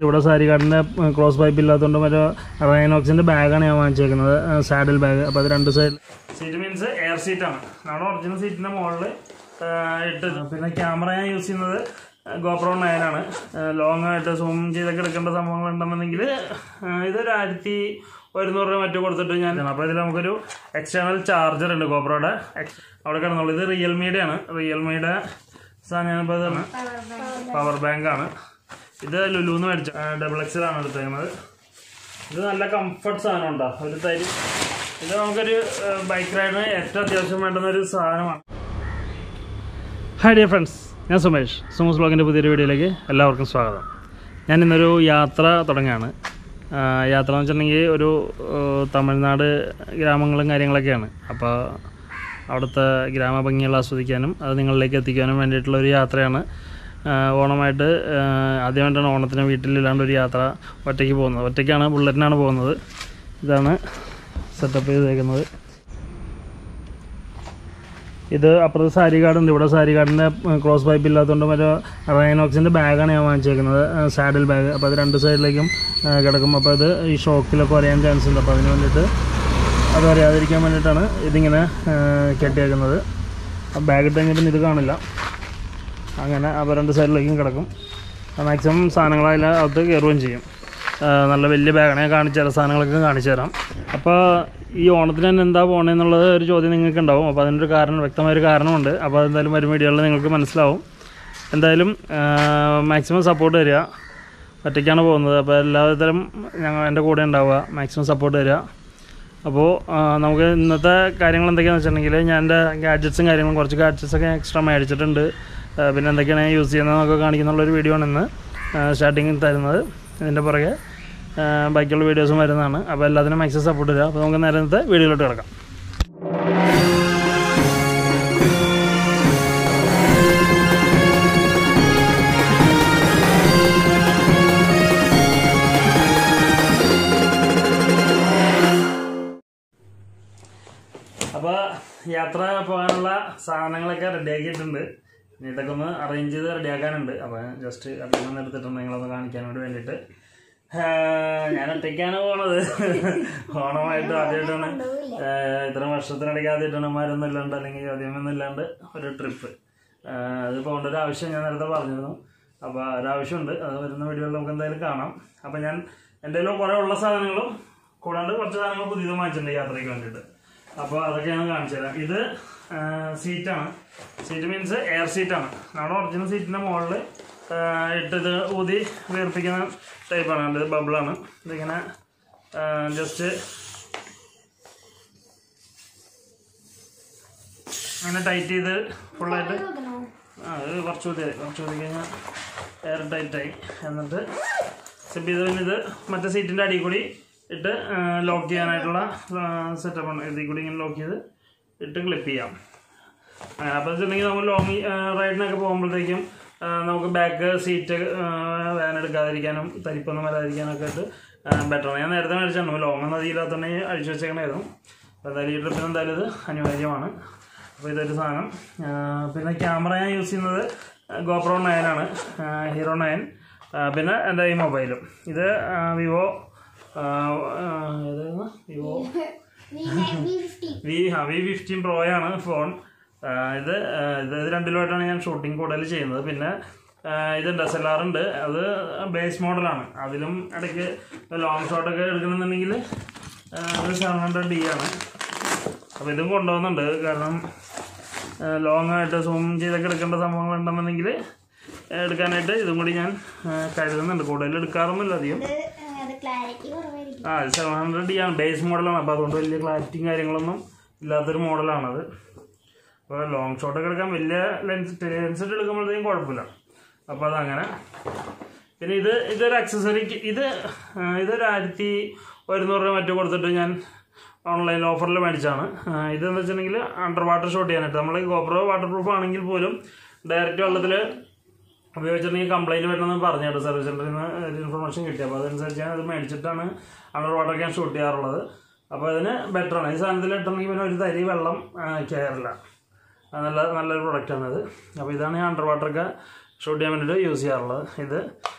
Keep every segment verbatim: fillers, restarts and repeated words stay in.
ഇവിടെ സാരി കാർഡിൻ്റെ cross pipe ഇല്ലാത്തതുകൊണ്ട് മറ്റേ റൈനോക്സിൻ്റെ ബാഗാണ് ഞാൻ വാങ്ങിച്ചേക്കുന്നത്, സാഡിൽ ബാഗ്. അപ്പോൾ അത് രണ്ട് സൈഡിൽ സീറ്റ് മീൻസ് എയർ സീറ്റാണ്. നമ്മുടെ ഒറിജിനൽ സീറ്റിൻ്റെ മുകളിൽ ഇട്ട്. പിന്നെ ക്യാമറ ഞാൻ യൂസ് ചെയ്യുന്നത് ഗോപ്രോ നയനാണ്. ലോങ് ആയിട്ട് സൂം ചെയ്തൊക്കെ എടുക്കേണ്ട സംഭവങ്ങൾ ഉണ്ടെന്നുണ്ടെങ്കിൽ ഇതൊരു ആയിരത്തി ഒരുന്നൂറ് രൂപ മറ്റു കൊടുത്തിട്ട് ഞാൻ. അപ്പോൾ ഇതിൽ നമുക്കൊരു എക്സ്റ്റേണൽ ചാർജർ ഉണ്ട് ഗോപ്രോയുടെ, അവിടെ കിടന്നുള്ളൂ. ഇത് റിയൽമിയുടെ ആണ്, റിയൽമിയുടെ സാധനം. ഞാനിപ്പോൾ ഇതാണ് പവർ ബാങ്കാണ്. ഇത് ലുലുന്ന് മേടിച്ച ഡബിൾ എക്സലാണ് എടുത്തേക്കുന്നത്. ഇത് നല്ല കംഫർട്ട് സാധനം ഉണ്ടോ ഒരു തരി. ഇത് നമുക്കൊരു ബൈക്ക് റൈഡിന് ഏറ്റവും അത്യാവശ്യം വേണ്ടുന്നൊരു സാധനമാണ്. ഹായ് ഡിയർ ഫ്രണ്ട്സ്, ഞാൻ സുമേഷ്. സുമേഷ് വ്ളോഗിൻ്റെ പുതിയൊരു വീഡിയോയിലേക്ക് എല്ലാവർക്കും സ്വാഗതം. ഞാൻ ഇന്നൊരു യാത്ര തുടങ്ങുകയാണ്. യാത്ര എന്ന് വെച്ചിട്ടുണ്ടെങ്കിൽ ഒരു തമിഴ്നാട് ഗ്രാമങ്ങളും കാര്യങ്ങളൊക്കെയാണ്. അപ്പോൾ അവിടുത്തെ ഗ്രാമഭംഗികൾ ആസ്വദിക്കാനും അത് നിങ്ങളിലേക്ക് എത്തിക്കാനും വേണ്ടിയിട്ടുള്ളൊരു യാത്രയാണ്. ഓണമായിട്ട് ആദ്യമായിട്ടാണ് ഓണത്തിന് വീട്ടിലില്ലാണ്ട് ഒരു യാത്ര ഒറ്റയ്ക്ക് പോകുന്നത്. ഒറ്റയ്ക്കാണ്, ബുള്ളറ്റിനാണ് പോകുന്നത്. ഇതാണ് സെറ്റപ്പ് ചെയ്തേക്കുന്നത്. ഇത് അപ്പുറത്ത് സാരി കാർഡുണ്ട്. ഇവിടെ സാരി കാർഡിൻ്റെ ക്രോസ് പൈപ്പ് ഇല്ലാത്തതുകൊണ്ട് മറ്റേ റൈനോക്സിൻ്റെ ബാഗാണ് ഞാൻ വാങ്ങിച്ചേക്കുന്നത്, സാഡിൽ ബാഗ്. അപ്പോൾ അത് രണ്ട് സൈഡിലേക്കും കിടക്കും. അപ്പോൾ അത് ഈ ഷോക്കിലൊക്കെ അറിയാൻ ചാൻസ് ഉണ്ട്. അപ്പോൾ അതിന് വേണ്ടിയിട്ട് അത് അറിയാതിരിക്കാൻ വേണ്ടിയിട്ടാണ് ഇതിങ്ങനെ കെട്ടിയേക്കുന്നത്. ബാഗ് ഇട്ട് കഴിഞ്ഞാൽ പിന്നെ ഇത് കാണില്ല. അങ്ങനെ അപ്പോൾ രണ്ട് സൈഡിലേക്കും കിടക്കും. മാക്സിമം സാധനങ്ങളതിൽ അത് കയറുകയും ചെയ്യും. നല്ല വലിയ ബാഗാണ്. ഞാൻ കാണിച്ചു തരാം, സാധനങ്ങളൊക്കെ കാണിച്ചു തരാം. അപ്പോൾ ഈ ഓണത്തിന് തന്നെ എന്താ പോകണമെന്നുള്ളത് ഒരു ചോദ്യം നിങ്ങൾക്ക് ഉണ്ടാവും. അപ്പോൾ അതിനൊരു കാരണം, വ്യക്തമായൊരു കാരണമുണ്ട്. അപ്പോൾ അതെന്തായാലും വരും വീഡിയോകളിൽ നിങ്ങൾക്ക് മനസ്സിലാവും. എന്തായാലും മാക്സിമം സപ്പോർട്ട് തരിക. ഒറ്റയ്ക്കാണ് പോകുന്നത്. അപ്പോൾ എല്ലാത്തരം ഞങ്ങൾ എൻ്റെ കൂടെ ഉണ്ടാവുക, മാക്സിമം സപ്പോർട്ട് തരിക. അപ്പോൾ നമുക്ക് ഇന്നത്തെ കാര്യങ്ങൾ എന്തൊക്കെയാണെന്ന് വെച്ചിട്ടുണ്ടെങ്കിൽ, ഞാൻ എൻ്റെ ഗാഡ്ജറ്റ്സും കാര്യങ്ങളും കുറച്ച് ഗാഡ്ജറ്റ്സൊക്കെ എക്സ്ട്രാ മേടിച്ചിട്ടുണ്ട്. പിന്നെ എന്തൊക്കെയാണ് ഞാൻ യൂസ് ചെയ്യുന്നതെന്നൊക്കെ കാണിക്കുന്നുള്ളൊരു വീഡിയോ ആണ് ഇന്ന് സ്റ്റാർട്ടിങ്ങിൽ തരുന്നത്. ഇതിൻ്റെ പുറകെ ബാക്കിയുള്ള വീഡിയോസും വരുന്നതാണ്. അപ്പോൾ എല്ലാത്തിനും മാക്സിമം സപ്പോർട്ട് തരിക. അപ്പോൾ നമുക്ക് നേരെ ഇന്നത്തെ വീഡിയോയിലോട്ട് കിടക്കാം. അപ്പോൾ യാത്ര പോകാനുള്ള സാധനങ്ങളൊക്കെ റെഡിയാക്കിയിട്ടുണ്ട്. ഇനി ഇതൊക്കെ ഒന്ന് അറേഞ്ച് ചെയ്ത് റെഡിയാക്കാനുണ്ട്. അപ്പോൾ ജസ്റ്റ് അതിൽ നിന്ന് എടുത്തിട്ടുണ്ട് നിങ്ങളൊന്ന് കാണിക്കാൻ വേണ്ടിയിട്ട്. ഞാൻ ഒറ്റയ്ക്കാണ് പോണത്. ഓണമായിട്ട് ആദ്യമായിട്ടാണ്, ഇത്ര വർഷത്തിനിടയ്ക്ക് ആദ്യമായിട്ടാണ് മരൊന്നും ഇല്ലാണ്ട് അല്ലെങ്കിൽ ആദ്യമൊന്നും ഇല്ലാണ്ട് ഒരു ട്രിപ്പ്. അത് പോകേണ്ട ഒരു ആവശ്യം ഞാൻ നേരത്തെ പറഞ്ഞിരുന്നു. അപ്പോൾ ഒരാവശ്യമുണ്ട്, അത് വരുന്ന വീഡിയോയിൽ നമുക്ക് എന്തായാലും കാണാം. അപ്പോൾ ഞാൻ എൻ്റെ കയ്യിൽ കുറേ ഉള്ള സാധനങ്ങളും കൂടാണ്ട് കുറച്ച് സാധനങ്ങൾ പുതിയതും വാങ്ങിച്ചിട്ടുണ്ട് യാത്രയ്ക്ക് വേണ്ടിയിട്ട്. അപ്പോൾ അതൊക്കെയാണ് കാണിച്ചു തരാം. ഇത് സീറ്റാണ്. സീറ്റ് മീൻസ് എയർ സീറ്റാണ്. നമ്മുടെ ഒറിജിനൽ സീറ്റിൻ്റെ മുകളിൽ ഇട്ടിത് ഊതി വീർപ്പിക്കുന്ന ടൈപ്പാണ്. ഇത് ബബിളാണ്. ഇതിങ്ങനെ ജസ്റ്റ് അങ്ങനെ ടൈറ്റ് ചെയ്ത് ഫുള്ളായിട്ട് അത് കുറച്ച് ഊതി കുറച്ച് ഊതി കഴിഞ്ഞാൽ എയർ ടൈറ്റായി. എന്നിട്ട് സിപ്പ് ചെയ്ത് പിന്നെ ഇത് മറ്റേ സീറ്റിൻ്റെ അടിയിൽ കൂടി ഇട്ട് ലോക്ക് ചെയ്യാനായിട്ടുള്ള സെറ്റപ്പാണ്. ഇതിൽ കൂടി ഇങ്ങനെ ലോക്ക് ചെയ്ത് ഇട്ട് ക്ലിപ്പ് ചെയ്യാം. അങ്ങനെ അപ്പോൾ വെച്ചിട്ടുണ്ടെങ്കിൽ നമ്മൾ ലോങ് റൈഡിനൊക്കെ പോകുമ്പോഴത്തേക്കും നമുക്ക് ബാക്ക് സീറ്റ് വേദന എടുക്കാതിരിക്കാനും തരിപ്പൊന്നും വരാതിരിക്കാനൊക്കെ ആയിട്ട് ബെറ്ററാണ്. ഞാൻ നേരത്തെ മേടിച്ചാണ്, ലോങ് നദിയില്ലാത്തതുണ്ടെങ്കിൽ അഴിച്ചു വെച്ചേക്കണായിരുന്നു. അപ്പോൾ എന്തായാലും ഈ ട്രിപ്പിന് എന്തായാലും ഇത് അനിവാര്യമാണ്. അപ്പോൾ ഇതൊരു സാധനം. പിന്നെ ക്യാമറ ഞാൻ യൂസ് ചെയ്യുന്നത് ഗോപ്രോ നയനാണ്, ഹീറോ നയൻ. പിന്നെ എൻ്റെ ഈ മൊബൈലും ഇത് വിവോ ഏതായിരുന്നു വിവോ വി ആ വി ഫിഫ്റ്റീൻ പ്രോയാണ് ഫോൺ. ഇത് ഇത് രണ്ടിലുമായിട്ടാണ് ഞാൻ ഷൂട്ടിങ് കൂടുതൽ ചെയ്യുന്നത്. പിന്നെ ഇതുണ്ട് എസ് എൽ ആർ ഉണ്ട്, അത് ബേസ് മോഡലാണ്. അതിലും ഇടയ്ക്ക് ലോങ് ഷോട്ടൊക്കെ എടുക്കണമെന്നുണ്ടെങ്കിൽ അത് സെവൻ ഹൺഡ്രഡ് ഡി ആണ്. അപ്പോൾ ഇതും കൊണ്ടുപോകുന്നുണ്ട്. കാരണം ലോങ് ആയിട്ട് സൂം ചെയ്തൊക്കെ എടുക്കേണ്ട സംഭവങ്ങൾ ഉണ്ടെന്നുണ്ടെങ്കിൽ എടുക്കാനായിട്ട് ഇതും കൂടി ഞാൻ കരുതുന്നുണ്ട്. കൂടുതൽ എടുക്കാറൊന്നുമില്ല അധികം. ആ ഇത് സെവൻ ഹൺഡ്രഡ് ഡി ആണ്, ബേസ് മോഡലാണ്. അപ്പോൾ അതുകൊണ്ട് വലിയ ക്ലാരിറ്റിയും കാര്യങ്ങളൊന്നും ഇല്ലാത്തൊരു മോഡലാണത്. അപ്പോൾ ലോങ് ഷോട്ടൊക്കെ എടുക്കാൻ വലിയ ലെൻസ് ലെൻസ് എടുക്കുമ്പോഴത്തേക്കും കുഴപ്പമില്ല. അപ്പോൾ അതങ്ങനെ. പിന്നെ ഇത് ഇതൊരു അക്സസറിക്ക് ഇത് ഇതൊരു ആയിരത്തി ഒരുന്നൂറ് രൂപ മറ്റു കൊടുത്തിട്ട് ഞാൻ ഓൺലൈൻ ഓഫറിൽ മേടിച്ചാണ്. ഇതെന്ന് വെച്ചിട്ടുണ്ടെങ്കിൽ അണ്ടർ വാട്ടർ ഷൂട്ട് ചെയ്യാനായിട്ട്. നമ്മൾ ഗോപ്രോ വാട്ടർ പ്രൂഫ് ആണെങ്കിൽ പോലും ഡയറക്റ്റ് വെള്ളത്തിൽ ഉപയോഗിച്ചിട്ടുണ്ടെങ്കിൽ കംപ്ലൈൻറ്റ് വരണമെന്ന് പറഞ്ഞു കേട്ടോ. സർവീസ് സെൻ്ററിൽ നിന്ന് ഒരു ഇൻഫർമേഷൻ കിട്ടി. അപ്പോൾ അതനുസരിച്ച് ഞാൻ അത് മേടിച്ചിട്ടാണ് അണ്ടർ വാട്ടറൊക്കെ ഞാൻ ഷൂട്ട് ചെയ്യാറുള്ളത്. അപ്പോൾ അതിന് ബെറ്ററാണ്. ഈ സാധനത്തിൽ ഇട്ടുണ്ടെങ്കിൽ പിന്നെ ഒരു തരി വെള്ളം കയറില്ല. നല്ല നല്ലൊരു പ്രൊഡക്റ്റാണിത്. അപ്പോൾ ഇതാണ് ഞാൻ അണ്ടർ വാട്ടറൊക്കെ ഷൂട്ട് ചെയ്യാൻ വേണ്ടിയിട്ട് യൂസ് ചെയ്യാറുള്ളത്. ഇത്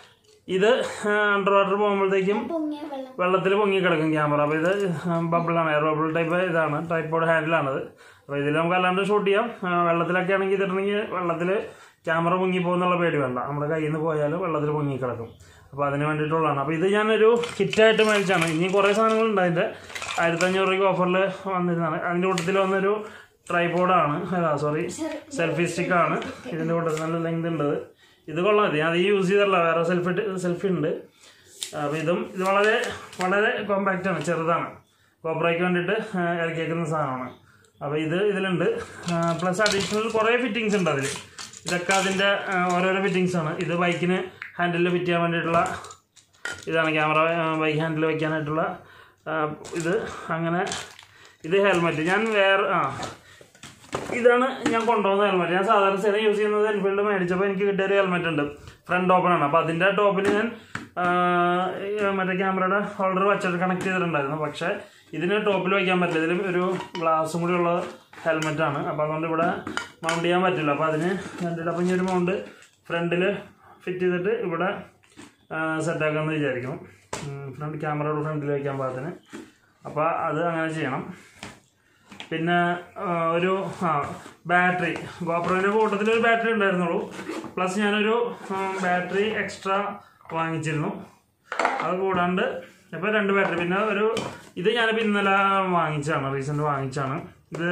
ഇത് അണ്ടർ വാട്ടർ പോകുമ്പോഴത്തേക്കും വെള്ളത്തിൽ പൊങ്ങി കിടക്കും ക്യാമറ. അപ്പോൾ ഇത് ബബിളാണ്, എയർ ബബിൾ ടൈപ്പ് ഇതാണ്, ട്രൈപോഡ് ഹാൻഡിലാണത്. അപ്പോൾ ഇതിൽ നമുക്ക് അല്ലാണ്ട് ഷൂട്ട് ചെയ്യാം. വെള്ളത്തിലൊക്കെ ആണെങ്കിൽ ഇതിട്ടുണ്ടെങ്കിൽ വെള്ളത്തിൽ ക്യാമറ പൊങ്ങി പോകുന്നുള്ള പേടി വേണ്ട, നമ്മുടെ കയ്യിൽ നിന്ന് പോയാലും വെള്ളത്തിൽ പൊങ്ങി കിടക്കും. അപ്പോൾ അതിന് വേണ്ടിയിട്ടുള്ളതാണ്. അപ്പോൾ ഇത് ഞാനൊരു കിറ്റായിട്ട് മേടിച്ചാണ്. ഇനി കുറേ സാധനങ്ങളുണ്ട് അതിൻ്റെ. ആയിരത്തഞ്ഞൂറ് രൂപയ്ക്ക് ഓഫറിൽ വന്നിരുന്നതാണ്. അതിൻ്റെ കൂട്ടത്തിൽ വന്നൊരു ട്രൈപോഡാണ്, സോറി സെൽഫി സ്റ്റിക്കാണ്. ഇതിൻ്റെ കൂട്ടത്തിൽ നല്ല ലെങ്ത് ഉണ്ട്. ഇത് കൊള്ളാം. മതി, അത് യൂസ് ചെയ്തല്ല, വേറെ സെൽഫി സെൽഫി ഉണ്ട്. അപ്പോൾ ഇതും ഇത് വളരെ വളരെ കോമ്പാക്റ്റാണ്, ചെറുതാണ്, കോപ്പറയ്ക്ക് വേണ്ടിയിട്ട് ഇറക്കിയേക്കുന്ന സാധനമാണ്. അപ്പോൾ ഇത് ഇതിലുണ്ട്. പ്ലസ് അഡീഷണൽ കുറേ ഫിറ്റിങ്സ് ഉണ്ട് അതിൽ. ഇതൊക്കെ അതിൻ്റെ ഓരോരോ ഫിറ്റിങ്സാണ്. ഇത് ബൈക്കിന് ഹാൻഡിലിൽ ഫിറ്റ് ചെയ്യാൻ വേണ്ടിയിട്ടുള്ള ഇതാണ്, ക്യാമറ ബൈക്ക് ഹാൻഡിൽ വയ്ക്കാനായിട്ടുള്ള ഇത്. അങ്ങനെ ഇത് ഹെൽമെറ്റ് ഞാൻ വേറെ ആ ഇതാണ് ഞാൻ കൊണ്ടുപോകുന്ന ഹെൽമെറ്റ്. ഞാൻ സാധാരണ സ്ഥിരം യൂസ് ചെയ്യുന്നത് എൻഫീൽഡ് മേടിച്ചപ്പോൾ എനിക്ക് കിട്ടിയൊരു ഹെൽമെറ്റ് ഉണ്ട്, ഫ്രണ്ട് ഓപ്പണാണ്. അപ്പോൾ അതിൻ്റെ ടോപ്പിൽ ഞാൻ മറ്റേ ക്യാമറയുടെ ഹോൾഡർ വെച്ചിട്ട് കണക്ട് ചെയ്തിട്ടുണ്ടായിരുന്നു. പക്ഷേ ഇതിന് ടോപ്പിൽ വയ്ക്കാൻ പറ്റില്ല, ഇതിൽ ഒരു ഗ്ലാസും കൂടി ഉള്ള ഹെൽമെറ്റാണ്. അപ്പോൾ അതുകൊണ്ട് ഇവിടെ മൗണ്ട് ചെയ്യാൻ പറ്റില്ല. അപ്പോൾ അതിന് വേണ്ടിയിട്ട് അപ്പം ഇനി ഒരു മൗണ്ട് ഫ്രണ്ടിൽ ഫിറ്റ് ചെയ്തിട്ട് ഇവിടെ സെറ്റാക്കാമെന്ന് വിചാരിക്കണം, ഫ്രണ്ട് ക്യാമറയുടെ ഫ്രണ്ടിൽ വയ്ക്കാൻ പാകത്തിന്. അപ്പോൾ അത് അങ്ങനെ ചെയ്യണം. പിന്നെ ഒരു ആ ബാറ്ററി, ഗോപ്രോൻ്റെ കൂട്ടത്തിൽ ഒരു ബാറ്ററി ഉണ്ടായിരുന്നുള്ളൂ. പ്ലസ് ഞാനൊരു ബാറ്ററി എക്സ്ട്രാ വാങ്ങിച്ചിരുന്നു. അത് കൂടാണ്ട് ഇപ്പോൾ രണ്ട് ബാറ്ററി, പിന്നെ ഒരു ഇത് ഞാനിപ്പോൾ ഇന്നലെ വാങ്ങിച്ചാണ്, റീസെൻ്റ് വാങ്ങിച്ചാണ്. ഇത്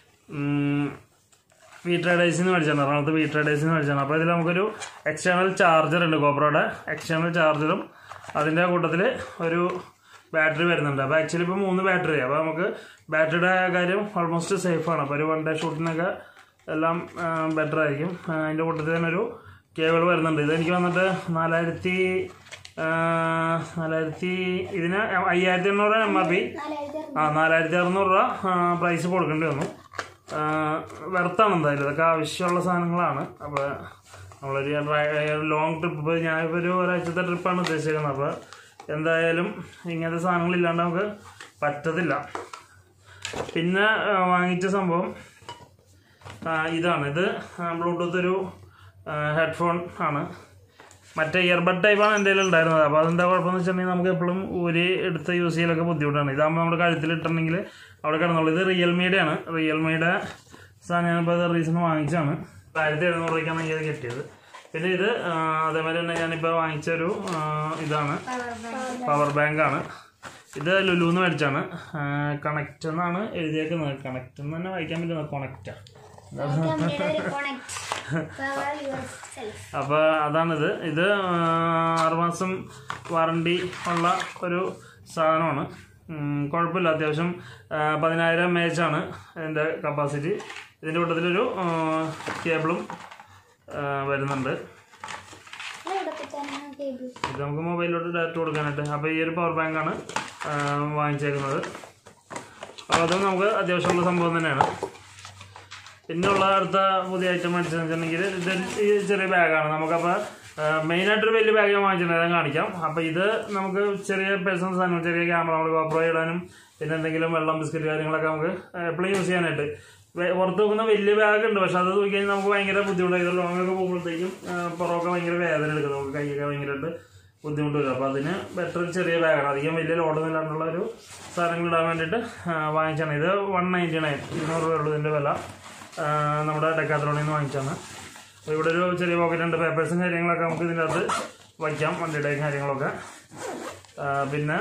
വി ട്രേഡേഴ്സിൽ നിന്ന് മേടിച്ചാണ്, എറണാകുളത്ത് വി ട്രേഡേഴ്സിൽ നിന്ന് മേടിച്ചാണ്. അപ്പോൾ ഇതിൽ നമുക്കൊരു എക്സ്റ്റേണൽ ചാർജർ ഉണ്ട്, ഗോപ്രോയുടെ എക്സ്റ്റേണൽ ചാർജറും അതിൻ്റെ കൂട്ടത്തിൽ ഒരു ബാറ്ററി വരുന്നുണ്ട്. അപ്പോൾ ആക്ച്വലി ഇപ്പോൾ മൂന്ന് ബാറ്ററി. അപ്പോൾ നമുക്ക് ബാറ്ററിയുടെ കാര്യം ഓൾമോസ്റ്റ് സേഫാണ്. അപ്പോൾ ഒരു വൺ ഡേ ഷൂട്ടിനൊക്കെ എല്ലാം ബെറ്റർ ആയിരിക്കും. അതിൻ്റെ കൂട്ടത്തിൽ തന്നെ ഒരു കേബിൾ വരുന്നുണ്ട്. ഇതെനിക്ക് വന്നിട്ട് നാലായിരത്തി നാലായിരത്തി ഇതിന് അയ്യായിരത്തി എണ്ണൂറ് എം ആർ പി ആ നാലായിരത്തി അറുന്നൂറ് രൂപ പ്രൈസ് കൊടുക്കേണ്ടി വന്നു. വെർത്താണ് എന്തായാലും, ഇതൊക്കെ ആവശ്യമുള്ള സാധനങ്ങളാണ്. അപ്പോൾ നമ്മളൊരു ലോങ് ട്രിപ്പ്, ഇപ്പോൾ ഞാനിപ്പോൾ ഒരു ഒരാഴ്ചത്തെ ട്രിപ്പാണ് ഉദ്ദേശിക്കുന്നത്. അപ്പോൾ എന്തായാലും ഇങ്ങനത്തെ സാധനങ്ങളില്ലാണ്ട് നമുക്ക് പറ്റത്തില്ല. പിന്നെ വാങ്ങിച്ച സംഭവം ഇതാണ്. ഇത് ബ്ലൂടൂത്ത് ഒരു ഹെഡ്ഫോൺ ആണ്, മറ്റേ ഇയർബഡ് ടൈപ്പാണ് എൻ്റെ കയ്യിൽ ഉണ്ടായിരുന്നത്. അപ്പോൾ അതെന്താ കുഴപ്പമെന്ന് വെച്ചിട്ടുണ്ടെങ്കിൽ നമുക്ക് എപ്പോഴും ഊരി എടുത്ത് യൂസ് ചെയ്യലൊക്കെ ബുദ്ധിമുട്ടാണ്. ഇതാകുമ്പോൾ നമ്മുടെ കഴുത്തിലിട്ടുണ്ടെങ്കിൽ അവിടെ കിടന്നുള്ളൂ. ഇത് റിയൽമിയുടെ ആണ്, റിയൽമിയുടെ സാധനം ഞാനിപ്പോൾ അത് റീസൺ വാങ്ങിച്ചാണ്. ആയിരത്തി എഴുന്നൂറ് രൂപയ്ക്കാണ് ഇത് കിട്ടിയത്. പിന്നെ ഇത് അതേമാതിരി തന്നെ ഞാനിപ്പോൾ വാങ്ങിച്ചൊരു ഇതാണ്, പവർ ബാങ്കാണ്. ഇത് ലുലുന്ന് മേടിച്ചാണ്. കണക്റ്റ് എന്നാണ് എഴുതിയേക്കുന്നത്, കണക്റ്റ് എന്ന് തന്നെ വായിക്കാൻ പറ്റുന്നത്, കൊണക്റ്റാ. അപ്പോൾ അതാണിത്. ഇത് ആറുമാസം വാറണ്ടി ഉള്ള ഒരു സാധനമാണ്. കുഴപ്പമില്ല, അത്യാവശ്യം പതിനായിരം എം എച്ച് ആണ് ഇതിൻ്റെ കപ്പാസിറ്റി. ഇതിൻ്റെ കൂട്ടത്തിലൊരു കേബിളും വരുന്നുണ്ട്. ഇത് നമുക്ക് മൊബൈലിലോട്ട് ഡയറക്റ്റ് കൊടുക്കാനായിട്ട്. അപ്പോൾ ഈ ഒരു പവർ ബാങ്കാണ് വാങ്ങിച്ചേക്കുന്നത്. അപ്പോൾ അതും നമുക്ക് അത്യാവശ്യമുള്ള സംഭവം തന്നെയാണ്. പിന്നെയുള്ള അടുത്ത പുതിയ ഐറ്റം മേടിച്ചതെന്ന് വെച്ചിട്ടുണ്ടെങ്കിൽ ഇത് ഈ ചെറിയ ബാഗാണ്. നമുക്കപ്പോൾ മെയിനായിട്ടൊരു വലിയ ബാഗ് ഞാൻ വാങ്ങിച്ചിട്ടുണ്ട്, ഞാൻ കാണിക്കാം. അപ്പോൾ ഇത് നമുക്ക് ചെറിയ പേഴ്സണൽ സാധനം, ചെറിയ ക്യാമറ നമ്മൾ ഗോപ്രോ ഇടാനും പിന്നെ എന്തെങ്കിലും വെള്ളം ബിസ്ക്കറ്റ് കാര്യങ്ങളൊക്കെ നമുക്ക് എപ്പോഴും യൂസ് ചെയ്യാനായിട്ട്. പുറത്ത് നോക്കുന്ന വലിയ ബാഗ് ഉണ്ട്, പക്ഷെ അത് നോക്കി കഴിഞ്ഞാൽ നമുക്ക് ഭയങ്കര ബുദ്ധിമുട്ടായി. ഇത് ലോങ്ങൊക്കെ പോകുമ്പോഴത്തേക്കും പുറമൊക്കെ ഭയങ്കര വേദന എടുക്കും, നമുക്ക് കൈയൊക്കെ ഭയങ്കരമായിട്ട് ബുദ്ധിമുട്ട് വരും. അപ്പോൾ അതിന് ബെറ്റർ ചെറിയ ബാഗാണ്, അധികം വലിയ ലോഡൊന്നും ഇല്ലാണ്ടുള്ള ഒരു സാധനങ്ങൾ ഇടാൻ വേണ്ടിയിട്ട് വാങ്ങിച്ചാണ്. ഇത് വൺ നയൻറ്റി നയൻ ഇരുന്നൂറ് രൂപയുള്ളൂ ഇതിൻ്റെ വില. നമ്മുടെ ഡെക്കാത്ലോണിൽ നിന്ന് വാങ്ങിച്ചാണ്. അപ്പോൾ ഇവിടെ ഒരു ചെറിയ പോക്കറ്റ് ഉണ്ട്, പേപ്പേഴ്സും കാര്യങ്ങളൊക്കെ നമുക്ക് ഇതിൻ്റെ അകത്ത് വയ്ക്കാം, വണ്ടിയുടെയും കാര്യങ്ങളൊക്കെ. പിന്നെ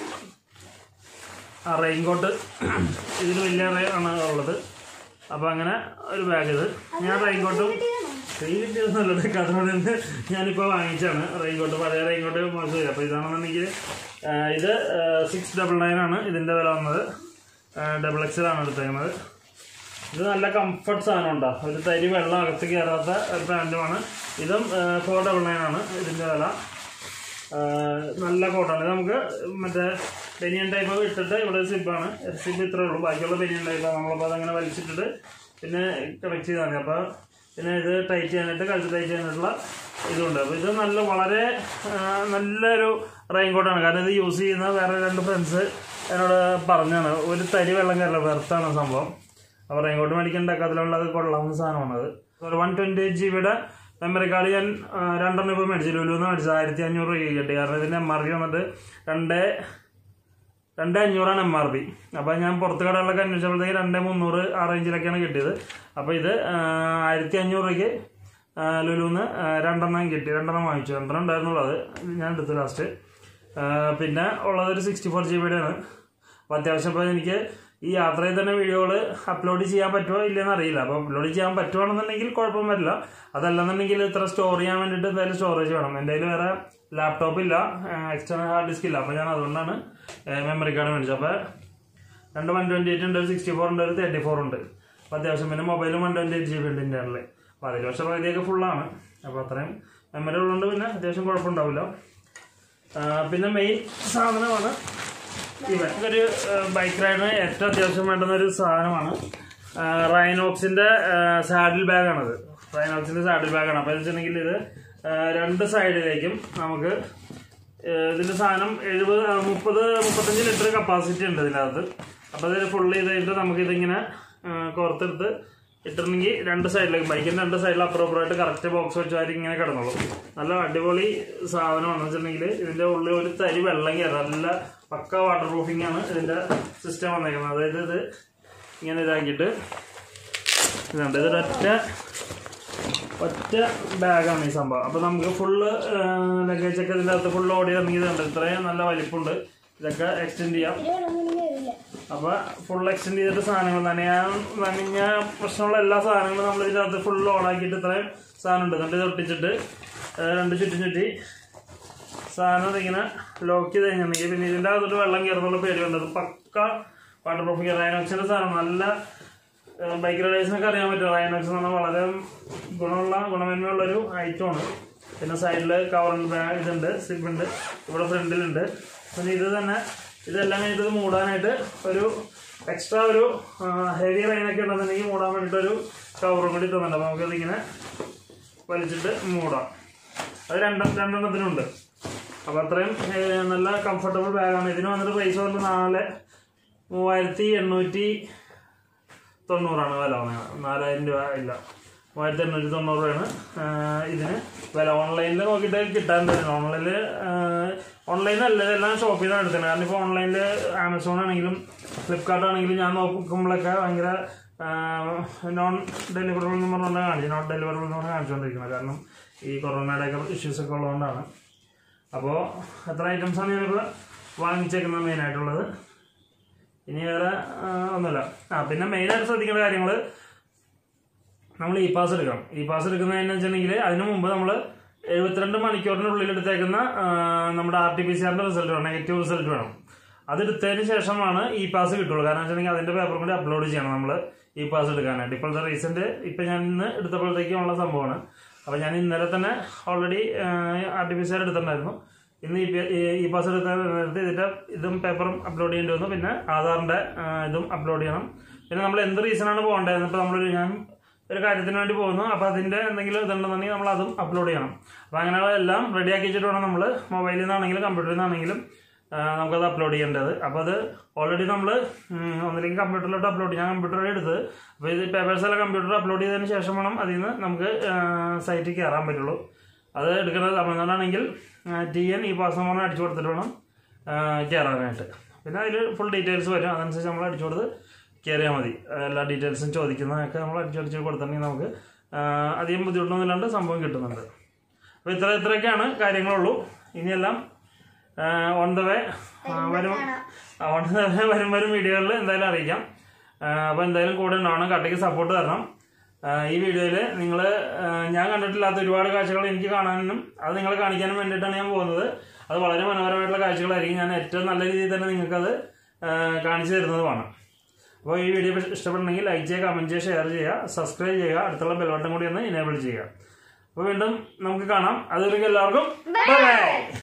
ആ റെയിൻകോട്ട് ഇതിന് വലിയ ആണ് ഉള്ളത്. അപ്പോൾ അങ്ങനെ ഒരു ബാഗ്. ഇത് ഞാൻ റെയിൻകോട്ടും റെയിൻകോട്ടൊന്നുമല്ല, ഡെക്കാത്ലോണിൽ നിന്ന് ഞാനിപ്പോൾ വാങ്ങിച്ചാണ് റെയിൻകോട്ട്. പഴയ റെയിൻകോട്ട് മോശം. അപ്പോൾ ഇതാണെന്നുണ്ടെങ്കിൽ ഇത് സിക്സ് ഡബിൾ നയൻ ആണ് ഇതിൻ്റെ വില വന്നത്. ഡബിൾ എക്സലാണ് എടുത്തേക്കുന്നത്. ഇത് നല്ല കംഫർട്ട് സാധനം ഉണ്ടോ, ഒരു തരി വെള്ളം അകത്ത് കയറാത്ത ഒരു പാൻറ്റുമാണ്. ഇതും ഫോർ ഡബിൾ നയൻ ആണ് ഇതിൻ്റെ വില. നല്ല കോട്ടാണ് ഇത്. നമുക്ക് മറ്റേ ബനിയൻ ടൈപ്പ് ഇട്ടിട്ട് ഇവിടെ സിപ്പാണ്, സിപ്പ് ഇത്രേ ഉള്ളൂ. ബാക്കിയുള്ള ബനിയൻ ടൈപ്പാണ്. നമ്മളപ്പോൾ അതങ്ങനെ വലിച്ചിട്ടിട്ട് പിന്നെ കണക്ട് ചെയ്താൽ മതി. അപ്പോൾ പിന്നെ ഇത് ടൈറ്റ് ചെയ്യാനായിട്ട്, കഴുത്ത് ടൈറ്റ് ചെയ്യാനായിട്ടുള്ള ഇതുണ്ട്. അപ്പോൾ ഇത് നല്ല വളരെ നല്ലൊരു റെയിൻകോട്ടാണ്. കാരണം ഇത് യൂസ് ചെയ്യുന്ന വേറെ രണ്ട് ഫ്രണ്ട്സ് എന്നോട് പറഞ്ഞാണ്, ഒരു തരി വെള്ളം കയറില്ല, വെർത്താണ് സംഭവം. അപ്പോൾ റെയിൻകോട്ട് മേടിക്കാൻ ഡെക്കാത്ലോണിൽ അത് കൊള്ളാവുന്ന സാധനമാണത്. ഒരു വൺ ട്വൻറ്റി ജി ബിയുടെ മെമ്മറി കാർഡ് ഞാൻ രണ്ടെണ്ണം ഇപ്പോൾ മേടിച്ചു, ലുലുന്ന് മേടിച്ചത് ആയിരത്തി അഞ്ഞൂറ് രൂപ കിട്ടി. കാരണം ഇതിൻ്റെ എം ആർ പി വന്നിട്ട് രണ്ട് രണ്ട് അഞ്ഞൂറാണ് എം ആർ പി. അപ്പോൾ ഞാൻ പുറത്ത് കടകളിലൊക്കെ അന്വേഷിച്ചപ്പോഴത്തേക്ക് രണ്ട് മുന്നൂറ് ആ റേഞ്ചിലൊക്കെയാണ് കിട്ടിയത്. അപ്പോൾ ഇത് ആയിരത്തി അഞ്ഞൂറ് രൂപയ്ക്ക് ലുലുന്ന് രണ്ടെണ്ണം കിട്ടി, രണ്ടെണ്ണം വാങ്ങിച്ചു. രണ്ടെണ്ണം ഉണ്ടായിരുന്നുള്ളത് ഞാൻ എടുത്തു ലാസ്റ്റ്. പിന്നെ ഉള്ളത് ഒരു സിക്സ്റ്റി ഫോർ ജി ബിയുടെ ആണ്. അപ്പോൾ അത്യാവശ്യം ഇപ്പോൾ എനിക്ക് ഈ യാത്രയിൽ തന്നെ വീഡിയോകൾ അപ്ലോഡ് ചെയ്യാൻ പറ്റുമോ ഇല്ലെന്ന് അറിയില്ല. അപ്പോൾ അപ്ലോഡ് ചെയ്യാൻ പറ്റുവാണെന്നുണ്ടെങ്കിൽ കുഴപ്പം വരില്ല. അതല്ലെന്നുണ്ടെങ്കിൽ ഇത്ര സ്റ്റോർ ചെയ്യാൻ വേണ്ടിയിട്ട് എന്തായാലും സ്റ്റോറേജ് വേണം. എൻ്റെ കയ്യിൽ വേറെ ലാപ്ടോപ്പ് ഇല്ല, എക്സ്റ്റേണൽ ഹാർഡ് ഡിസ്ക് ഇല്ല. അപ്പോൾ ഞാൻ അതുകൊണ്ടാണ് മെമ്മറി കാർഡ് മേടിച്ചത്. അപ്പോൾ രണ്ട് വൺ ട്വൻറ്റി എയ്റ്റ് ഉണ്ട്, ഒരു സിക്സ്റ്റി ഫോർ ഉണ്ട്, ഒരു തേർട്ടി ഫോർ ഉണ്ട്. അപ്പോൾ അത്യാവശ്യം പിന്നെ മൊബൈലും one twenty eight G B ഉണ്ട് ഇന്ത്യയിൽ. അപ്പോൾ അതിൽ പക്ഷേ പകുതിയൊക്കെ ഫുള്ളാണ്. അപ്പോൾ അത്രയും മെമ്മറി ഉള്ളതുകൊണ്ട് പിന്നെ അത്യാവശ്യം കുഴപ്പമുണ്ടാവില്ല. പിന്നെ മെയിൻ സാധനമാണ് ഇവൻ. ഒരു ബൈക്ക് റൈഡിന് ഏറ്റവും അത്യാവശ്യം വേണ്ടുന്ന ഒരു സാധനമാണ് റൈനോക്സിൻ്റെ സാഡിൽ ബാഗാണത്. റൈനോക്സിൻ്റെ സാഡിൽ ബാഗാണ്. അപ്പോൾ എന്ന് വെച്ചിട്ടുണ്ടെങ്കിൽ ഇത് രണ്ട് സൈഡിലേക്കും നമുക്ക് ഇതിൻ്റെ സാധനം എഴുപത് മുപ്പത് മുപ്പത്തഞ്ച് ലിറ്റർ കപ്പാസിറ്റി ഉണ്ട് ഇതിനകത്ത്. അപ്പോൾ ഇത് ഫുള്ള് ചെയ്തിട്ട് നമുക്കിതിങ്ങനെ കോർത്തെടുത്ത് ഇട്ടിട്ടുണ്ടെങ്കിൽ രണ്ട് സൈഡിലേക്ക് ബൈക്കിൻ്റെ രണ്ട് സൈഡിൽ അപ്പുറപ്പുറമായിട്ട് കറക്റ്റ് ബോക്സ് വെച്ചാൽ ഇങ്ങനെ കിടന്നുള്ളൂ. നല്ല അടിപൊളി സാധനമാണെന്ന് വെച്ചിട്ടുണ്ടെങ്കിൽ ഇതിൻ്റെ ഉള്ളിൽ ഒരു തരി വെള്ളം കയറാം. നല്ല പക്ക വാട്ടർ പ്രൂഫിംഗ് ആണ് ഇതിൻ്റെ സിസ്റ്റം വന്നേക്കുന്നത്. അതായത് ഇത് ഇങ്ങനെ ഇതാക്കിയിട്ട് ഇതുണ്ട്, ഇതൊരൊറ്റ ഒറ്റ ബാഗാണ് ഈ സംഭവം. അപ്പോൾ നമുക്ക് ഫുള്ള് ലഗേജൊക്കെ ഇതിൻ്റെ അകത്ത് ഫുള്ള് ഓടി ഇറങ്ങിയതുണ്ട്. ഇത്രയും നല്ല വലിപ്പമുണ്ട്. ഇതൊക്കെ എക്സ്റ്റെൻഡ് ചെയ്യാം. അപ്പോൾ ഫുൾ എക്സ്റ്റെൻഡ് ചെയ്തിട്ട് സാധനങ്ങൾ നനയാൻ നനഞ്ഞ പ്രശ്നമുള്ള എല്ലാ സാധനങ്ങളും നമ്മൾ ഇതിനകത്ത് ഫുൾ ഓണാക്കിയിട്ട് ഇത്രയും സാധനം ഉണ്ട്. എന്നിട്ട് ഇത് ഒട്ടിച്ചിട്ട് രണ്ട് ചുറ്റും ചുറ്റി സാധനം ഇങ്ങനെ ലോക്ക് ചെയ്ത് കഴിഞ്ഞിട്ടുണ്ടെങ്കിൽ പിന്നെ ഇതിൻ്റെ അകത്തോട്ട് വെള്ളം കയറുന്നുള്ള പേടിയുണ്ട്. അത് പക്ക വാട്ടർ പ്രൂഫിംഗ് റൈനോക്സിൻ്റെ സാധനം. നല്ല ബൈക്ക് റൈഡേഴ്സിനൊക്കെ അറിയാൻ പറ്റും. റൈനോക്സ് എന്ന് പറഞ്ഞാൽ വളരെ ഗുണമുള്ള ഗുണമേന്മയുള്ളൊരു ഐറ്റമാണ്. പിന്നെ സൈഡിൽ കവറുണ്ട്, ബാഗ് ഇതുണ്ട്, സിബുണ്ട്, ഇവിടെ ഫ്രണ്ടിലുണ്ട്. പിന്നെ ഇത് തന്നെ ഇതെല്ലാം കഴിഞ്ഞിട്ട് ഇത് മൂടാനായിട്ട് ഒരു എക്സ്ട്രാ ഒരു ഹെവി റൈനൊക്കെ ഉണ്ടെന്നുണ്ടെങ്കിൽ മൂടാൻ വേണ്ടിയിട്ടൊരു കവറും കൂടി തന്നിട്ടുണ്ട്. അപ്പോൾ നമുക്കതിങ്ങനെ വലിച്ചിട്ട് മൂടാം. അത് രണ്ടും രണ്ടെണ്ണത്തിനുണ്ട്. അപ്പോൾ അത്രയും നല്ല കംഫർട്ടബിൾ ബാഗാണ്. ഇതിന് വന്നിട്ട് പ്രൈസ് വന്നിട്ട് നാല് മൂവായിരത്തി എണ്ണൂറ്റി തൊണ്ണൂറാണ് വില വന്നത്. നാലായിരം രൂപ ഇല്ല, മൂവായിരത്തി എണ്ണൂറ്റി തൊണ്ണൂറ് രൂപയാണ് ഇതിന് വില. ഓൺലൈനിൽ നോക്കിയിട്ട് കിട്ടാൻ തരുന്നത്. ഓൺലൈനിൽ ഓൺലൈനല്ല, ഇതെല്ലാം ഷോപ്പിൽ നിന്നാണ് എടുത്തത്. കാരണം ഇപ്പോൾ ഓൺലൈനിൽ ആമസോൺ ആണെങ്കിലും ഫ്ലിപ്കാർട്ട് ആണെങ്കിലും ഞാൻ നോക്കുമ്പോഴൊക്കെ ഭയങ്കര നോൺ ഡെലിവറബിൾ എന്ന് പറഞ്ഞുകൊണ്ടാണ് കാണിച്ചത്. നോട്ട് ഡെലിവറബിൾ എന്ന് പറഞ്ഞാൽ കാണിച്ചുകൊണ്ടിരിക്കുന്നത്. കാരണം ഈ കൊറോണയുടെയൊക്കെ ഇഷ്യൂസൊക്കെ ഉള്ളതുകൊണ്ടാണ്. അപ്പോൾ എത്ര ഐറ്റംസാണ് ഞാനിപ്പോൾ വാങ്ങിച്ചേക്കുന്നത് മെയിനായിട്ടുള്ളത്. ഇനി വേറെ ഒന്നുമില്ല. ആ പിന്നെ മെയിനായിട്ട് ശ്രദ്ധിക്കേണ്ട കാര്യങ്ങൾ, നമ്മൾ ഇ പാസ് എടുക്കണം. ഇ പാസ് എടുക്കുന്നതെന്ന് വെച്ചിട്ടുണ്ടെങ്കിൽ അതിന് മുമ്പ് നമ്മൾ എഴുപത്തിരണ്ട് മണിക്കൂറിനുള്ളിൽ എടുത്തേക്കുന്ന നമ്മുടെ ആർ ടി പി സി ആറിൻ്റെ റിസൾട്ട് വേണം, നെഗറ്റീവ് റിസൾട്ട് വേണം. അതെടുത്തതിന് ശേഷമാണ് ഇ പാസ് കിട്ടുള്ളൂ. കാരണം വെച്ചിട്ടുണ്ടെങ്കിൽ അതിൻ്റെ പേപ്പർ കൂടി അപ്ലോഡ് ചെയ്യണം നമ്മൾ ഇ പാസ് എടുക്കാനായിട്ട്. ഇപ്പോഴത്തെ റീസെൻറ്റ് ഇപ്പം ഞാൻ ഇന്ന് എടുത്തപ്പോഴത്തേക്കുമുള്ള സംഭവമാണ്. അപ്പോൾ ഞാൻ ഇന്നലെ തന്നെ already R T P C R എടുത്തിട്ടുണ്ടായിരുന്നു. ഇന്ന് ഇ പാസ് എടുക്കാൻ നേരത്തെ ഇതിൻ്റെ ഇതും പേപ്പറും അപ്ലോഡ് ചെയ്യേണ്ടി വന്നു. പിന്നെ ആധാറിൻ്റെ ഇതും അപ്ലോഡ് ചെയ്യണം. പിന്നെ നമ്മൾ എന്ത് റീസണാണ് പോകേണ്ടത്, ഇപ്പോൾ നമ്മളൊരു ഞാൻ ഒരു കാര്യത്തിന് വേണ്ടി പോകുന്നു, അപ്പോൾ അതിൻ്റെ എന്തെങ്കിലും ഇതുണ്ടെന്നുണ്ടെങ്കിൽ നമ്മൾ അതും അപ്ലോഡ് ചെയ്യണം. അപ്പോൾ അങ്ങനെയുള്ള എല്ലാം റെഡിയാക്കി വെച്ചിട്ട് വേണം നമ്മൾ മൊബൈലിൽ നിന്നാണെങ്കിലും കമ്പ്യൂട്ടറിൽ നിന്നാണെങ്കിലും നമുക്കത് അപ്ലോഡ് ചെയ്യേണ്ടത്. അപ്പോൾ അത് ഓൾറെഡി നമ്മൾ ഒന്നില്ലെങ്കിൽ കമ്പ്യൂട്ടറിലോട്ട് അപ്ലോഡ് ചെയ്യാം. ഞാൻ കമ്പ്യൂട്ടറിൽ എടുത്തത്. അപ്പോൾ ഇത് പേപ്പേഴ്സ് എല്ലാം കമ്പ്യൂട്ടറിൽ അപ്ലോഡ് ചെയ്തതിന് ശേഷം വേണം അതിൽ നിന്ന് നമുക്ക് സൈറ്റിൽ കയറാൻ പറ്റുള്ളൂ. അത് എടുക്കുന്നത് തമിഴ്നാടാണെങ്കിൽ ടി എൻ ഈ പാസ് നമ്പറിന് അടിച്ചു കൊടുത്തിട്ട് വേണം കയറാനായിട്ട്. പിന്നെ അതിൽ ഫുൾ ഡീറ്റെയിൽസ് വരും. അതനുസരിച്ച് നമ്മൾ അടിച്ചു കൊടുത്ത് കയറിയാൽ മതി. എല്ലാ ഡീറ്റെയിൽസും ചോദിക്കുന്നതൊക്കെ നമ്മൾ അടിച്ചടിച്ച് കൊടുത്തിട്ടുണ്ടെങ്കിൽ നമുക്ക് അധികം ബുദ്ധിമുട്ടൊന്നുമില്ലാണ്ട് സംഭവം കിട്ടുന്നുണ്ട്. അപ്പോൾ ഇത്ര ഇത്രയൊക്കെയാണ് കാര്യങ്ങളുള്ളൂ. ഇനിയെല്ലാം ഓൺ ദ വേ വരും ഓൺ ദ വേ വരും വരും വീഡിയോകളിൽ എന്തായാലും അറിയിക്കാം. അപ്പോൾ എന്തായാലും കൂടെ ഉണ്ടാവണം, കട്ടയ്ക്ക് സപ്പോർട്ട് തരണം. ഈ വീഡിയോയിൽ നിങ്ങൾ ഞാൻ കണ്ടിട്ടില്ലാത്ത ഒരുപാട് കാഴ്ചകൾ എനിക്ക് കാണാനും അത് നിങ്ങളെ കാണിക്കാനും വേണ്ടിയിട്ടാണ് ഞാൻ പോകുന്നത്. അത് വളരെ മനോഹരമായിട്ടുള്ള കാഴ്ചകളായിരിക്കും. ഞാൻ ഏറ്റവും നല്ല രീതിയിൽ തന്നെ നിങ്ങൾക്കത് കാണിച്ചു തരുന്നതുമാണ്. അപ്പോൾ ഈ വീഡിയോ ഇഷ്ടപ്പെടണമെങ്കിൽ ലൈക്ക് ചെയ്യുക, കമൻറ്റ് ചെയ്യുക, ഷെയർ ചെയ്യുക, സബ്സ്ക്രൈബ് ചെയ്യുക, അടുത്തുള്ള ബെൽ ബട്ടൺ കൂടി ഒന്ന് എനേബിൾ ചെയ്യുക. അപ്പോൾ വീണ്ടും നമുക്ക് കാണാം. അതുവരെയ്ക്കും എല്ലാവർക്കും ബൈ ബൈ.